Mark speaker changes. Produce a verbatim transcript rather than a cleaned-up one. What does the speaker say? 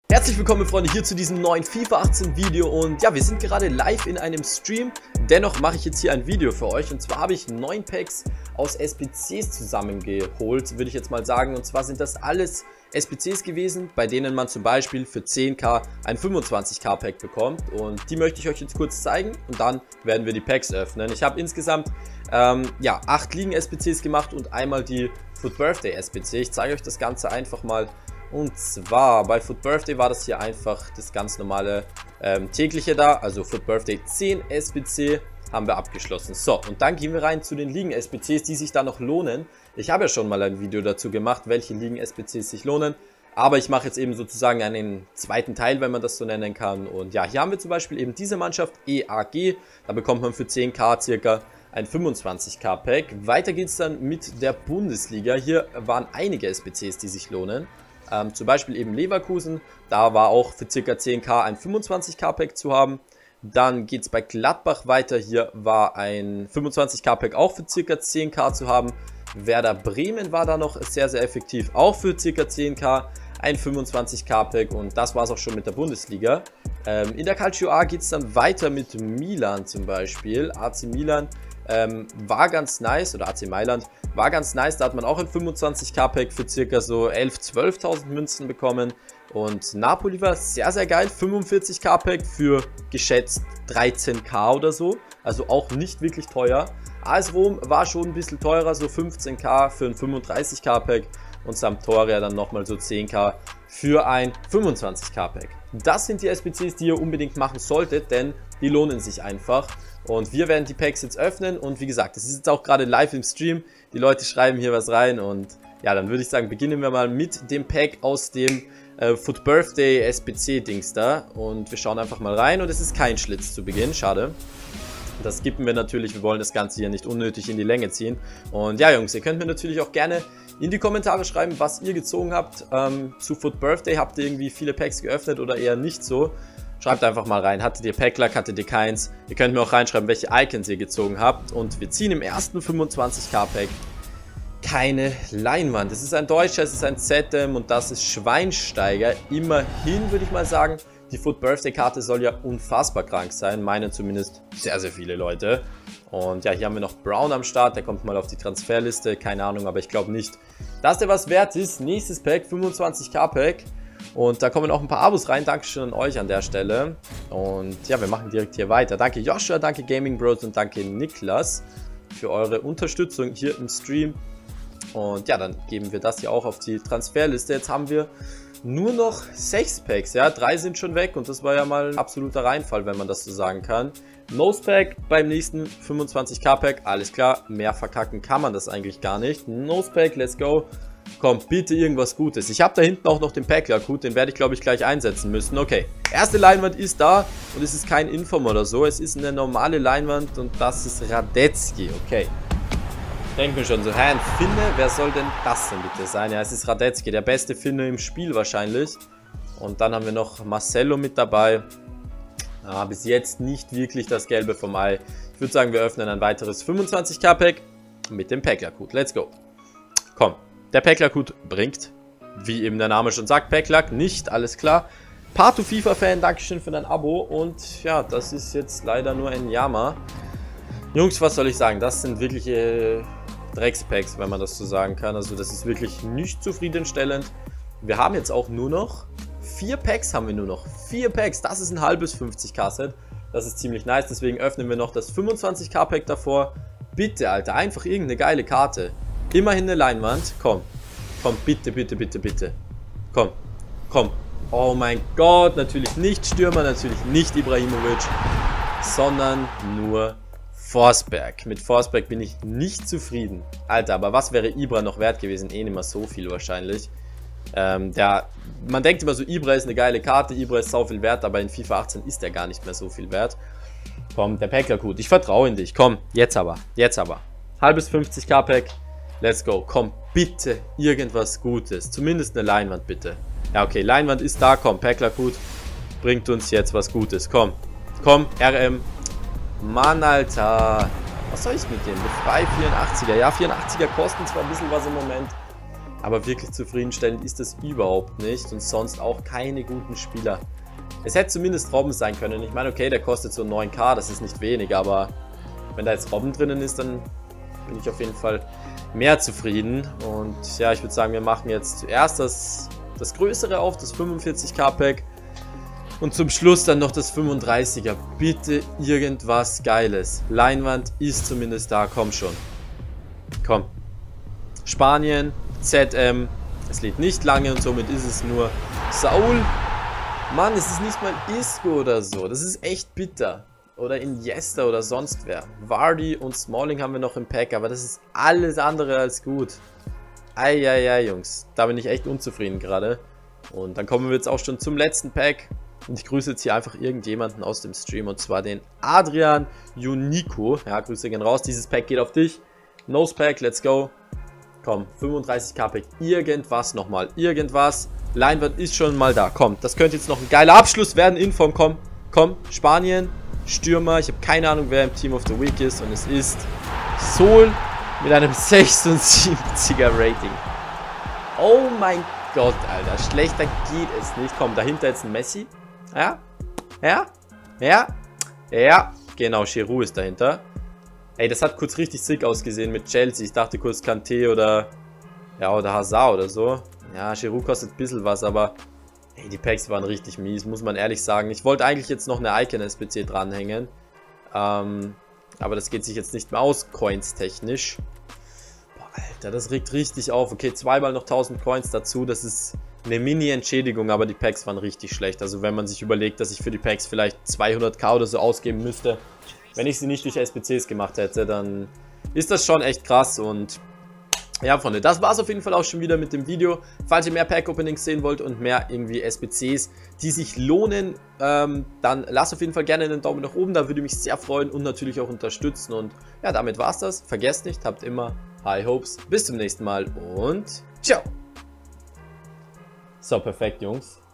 Speaker 1: Herzlich willkommen, Freunde, hier zu diesem neuen FIFA achtzehn Video. Und ja, wir sind gerade live in einem Stream. Dennoch mache ich jetzt hier ein Video für euch. Und zwar habe ich neun Packs aus S B Cs zusammengeholt, würde ich jetzt mal sagen. Und zwar sind das alles S B Cs gewesen, bei denen man zum Beispiel für zehn K ein fünfundzwanzig K Pack bekommt. Und die möchte ich euch jetzt kurz zeigen. Und dann werden wir die Packs öffnen. Ich habe insgesamt ähm, ja, acht Ligen-S B Cs gemacht und einmal die Foot Birthday S B C. Ich zeige euch das Ganze einfach mal. Und zwar bei Foot Birthday war das hier einfach das ganz normale ähm, tägliche da, also Foot Birthday zehn S B C haben wir abgeschlossen. So, und dann gehen wir rein zu den Ligen-S B Cs, die sich da noch lohnen. Ich habe ja schon mal ein Video dazu gemacht, welche Ligen-S B Cs sich lohnen. Aber ich mache jetzt eben sozusagen einen zweiten Teil, wenn man das so nennen kann. Und ja, hier haben wir zum Beispiel eben diese Mannschaft E A G. Da bekommt man für zehn K circa ein fünfundzwanzig K Pack. Weiter geht es dann mit der Bundesliga. Hier waren einige S B Cs, die sich lohnen. Ähm, zum Beispiel eben Leverkusen, da war auch für ca. zehn K ein fünfundzwanzig K Pack zu haben. Dann geht es bei Gladbach weiter, hier war ein fünfundzwanzig K Pack auch für ca. zehn K zu haben. Werder Bremen war da noch sehr, sehr effektiv, auch für ca. zehn K ein fünfundzwanzig K Pack, und das war es auch schon mit der Bundesliga. Ähm, in der Calcio A geht es dann weiter mit Milan zum Beispiel, A C Milan. Ähm, war ganz nice, oder A C Mailand, war ganz nice, da hat man auch ein fünfundzwanzig K Pack für circa so elftausend, zwölftausend Münzen bekommen. Und Napoli war sehr, sehr geil, fünfundvierzig K Pack für geschätzt dreizehn K oder so, also auch nicht wirklich teuer. A S Rom war schon ein bisschen teurer, so fünfzehn K für ein fünfunddreißig K Pack, und Sampdoria dann nochmal so zehn K für ein fünfundzwanzig K Pack. Das sind die S B Cs, die ihr unbedingt machen solltet, denn die lohnen sich einfach. Und wir werden die Packs jetzt öffnen, und wie gesagt, das ist jetzt auch gerade live im Stream. Die Leute schreiben hier was rein, und ja, dann würde ich sagen, beginnen wir mal mit dem Pack aus dem äh, Foot Birthday S B C Dings da. Und wir schauen einfach mal rein, und es ist kein Schlitz zu Beginn, schade. Das skippen wir natürlich, wir wollen das Ganze hier nicht unnötig in die Länge ziehen. Und ja, Jungs, ihr könnt mir natürlich auch gerne in die Kommentare schreiben, was ihr gezogen habt. Ähm, zu Foot Birthday habt ihr irgendwie viele Packs geöffnet oder eher nicht so? Schreibt einfach mal rein, hattet ihr Packluck, hattet ihr keins? Ihr könnt mir auch reinschreiben, welche Icons ihr gezogen habt. Und wir ziehen im ersten fünfundzwanzig K Pack keine Leinwand. Es ist ein Deutscher, es ist ein Z M, und das ist Schweinsteiger. Immerhin würde ich mal sagen, die Foot Birthday Karte soll ja unfassbar krank sein. Meinen zumindest sehr, sehr viele Leute. Und ja, hier haben wir noch Brown am Start, der kommt mal auf die Transferliste. Keine Ahnung, aber ich glaube nicht, dass der was wert ist. Nächstes Pack, fünfundzwanzig K Pack. Und da kommen auch ein paar Abos rein. Dankeschön an euch an der Stelle. Und ja, wir machen direkt hier weiter. Danke Joshua, danke Gaming Bros und danke Niklas für eure Unterstützung hier im Stream. Und ja, dann geben wir das hier auch auf die Transferliste. Jetzt haben wir nur noch sechs Packs. Ja, drei sind schon weg, und das war ja mal ein absoluter Reinfall, wenn man das so sagen kann. Nose Pack beim nächsten fünfundzwanzig K Pack. Alles klar, mehr verkacken kann man das eigentlich gar nicht. Nose Pack, let's go. Komm, bitte irgendwas Gutes. Ich habe da hinten auch noch den Packler-Code, den werde ich, glaube ich, gleich einsetzen müssen. Okay, erste Leinwand ist da, und es ist kein Inform oder so. Es ist eine normale Leinwand, und das ist Radetzky. Okay. Denke mir schon so, hä, ein Finne? Wer soll denn das denn bitte sein? Ja, es ist Radetzky, der beste Finne im Spiel wahrscheinlich. Und dann haben wir noch Marcelo mit dabei. Ah, bis jetzt nicht wirklich das Gelbe vom Ei. Ich würde sagen, wir öffnen ein weiteres fünfundzwanzig K Pack mit dem Packler-Code. Let's go. Komm. Der Packluck bringt, wie eben der Name schon sagt, Packluck nicht, alles klar. Parto FIFA-Fan, Dankeschön für dein Abo, und ja, das ist jetzt leider nur ein Yama. Jungs, was soll ich sagen, das sind wirkliche Dreckspacks, wenn man das so sagen kann. Also das ist wirklich nicht zufriedenstellend. Wir haben jetzt auch nur noch vier Packs, haben wir nur noch. Vier Packs, das ist ein halbes fünfzig K Set. Das ist ziemlich nice, deswegen öffnen wir noch das fünfundzwanzig K Pack davor. Bitte, Alter, einfach irgendeine geile Karte. Immerhin eine Leinwand. Komm. Komm, bitte, bitte, bitte, bitte. Komm. Komm. Oh mein Gott. Natürlich nicht Stürmer, natürlich nicht Ibrahimovic, sondern nur Forsberg. Mit Forsberg bin ich nicht zufrieden. Alter, aber was wäre Ibra noch wert gewesen? Eh nicht mehr so viel wahrscheinlich. Ähm, der, man denkt immer so, Ibra ist eine geile Karte, Ibra ist so viel wert, aber in FIFA achtzehn ist er gar nicht mehr so viel wert. Komm, der Packler gut. Ich vertraue in dich. Komm, jetzt aber. Jetzt aber. Halbes fünfzig K Pack. Let's go. Komm, bitte irgendwas Gutes. Zumindest eine Leinwand, bitte. Ja, okay, Leinwand ist da. Komm, Packler gut. Bringt uns jetzt was Gutes. Komm. Komm, R M. Mann, Alter. Was soll ich mit dem? Befrei vierundachtziger. Ja, vierundachtziger kosten zwar ein bisschen was im Moment. Aber wirklich zufriedenstellend ist das überhaupt nicht und sonst auch keine guten Spieler. Es hätte zumindest Robben sein können. Ich meine, okay, der kostet so neun K, das ist nicht wenig, aber wenn da jetzt Robben drinnen ist, dann bin ich auf jeden Fall mehr zufrieden. Und ja, ich würde sagen, wir machen jetzt zuerst das, das Größere auf, das fünfundvierzig K Pack. Und zum Schluss dann noch das fünfunddreißiger. Bitte irgendwas Geiles. Leinwand ist zumindest da, komm schon. Komm. Spanien, Z M. Es lädt nicht lange und somit ist es nur Saul. Mann, es ist nicht mal Isco oder so. Das ist echt bitter. Oder Iniesta oder sonst wer. Vardy und Smalling haben wir noch im Pack, aber das ist alles andere als gut. Eieiei, Jungs. Da bin ich echt unzufrieden gerade. Und dann kommen wir jetzt auch schon zum letzten Pack. Und ich grüße jetzt hier einfach irgendjemanden aus dem Stream. Und zwar den Adrian Junico. Ja, Grüße gehen raus. Dieses Pack geht auf dich. Nose Pack, let's go. Komm, fünfunddreißig K Pack. Irgendwas nochmal. Irgendwas. Leinwand ist schon mal da. Komm, das könnte jetzt noch ein geiler Abschluss werden. Inform, komm. Komm, Spanien. Stürmer. Ich habe keine Ahnung, wer im Team of the Week ist. Und es ist Sol mit einem sechsundsiebziger Rating. Oh mein Gott, Alter. Schlechter geht es nicht. Komm, dahinter jetzt ein Messi. Ja? Ja? Ja? Ja? Genau, Giroud ist dahinter. Ey, das hat kurz richtig sick ausgesehen mit Chelsea. Ich dachte kurz Kanté oder... Ja, oder Hazard oder so. Ja, Giroud kostet ein bisschen was, aber... Ey, die Packs waren richtig mies, muss man ehrlich sagen. Ich wollte eigentlich jetzt noch eine Icon S P C dranhängen. Ähm... Aber das geht sich jetzt nicht mehr aus, Coins technisch. Boah, Alter, das regt richtig auf. Okay, zweimal noch tausend Coins dazu. Das ist eine Mini-Entschädigung, aber die Packs waren richtig schlecht. Also wenn man sich überlegt, dass ich für die Packs vielleicht zweihundert K oder so ausgeben müsste, wenn ich sie nicht durch S P Cs gemacht hätte, dann ist das schon echt krass. Und ja, Freunde, das war es auf jeden Fall auch schon wieder mit dem Video. Falls ihr mehr Pack-Openings sehen wollt und mehr irgendwie S P Cs, die sich lohnen, ähm, dann lasst auf jeden Fall gerne einen Daumen nach oben. Da würde mich sehr freuen und natürlich auch unterstützen. Und ja, damit war es das. Vergesst nicht, habt immer High Hopes. Bis zum nächsten Mal und ciao. So, perfekt, Jungs.